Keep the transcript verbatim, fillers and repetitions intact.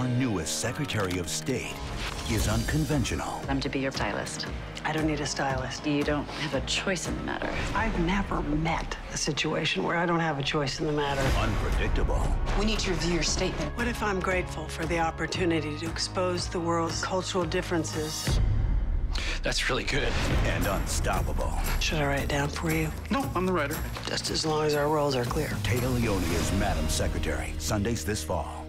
our newest Secretary of State is unconventional. I'm to be your stylist. I don't need a stylist. You don't have a choice in the matter. I've never met a situation where I don't have a choice in the matter. Unpredictable. We need to review your statement. What if I'm grateful for the opportunity to expose the world's cultural differences? That's really good. And unstoppable. Should I write it down for you? No, I'm the writer. Just as long as our roles are clear. Téa Leoni is Madam Secretary. Sundays this fall.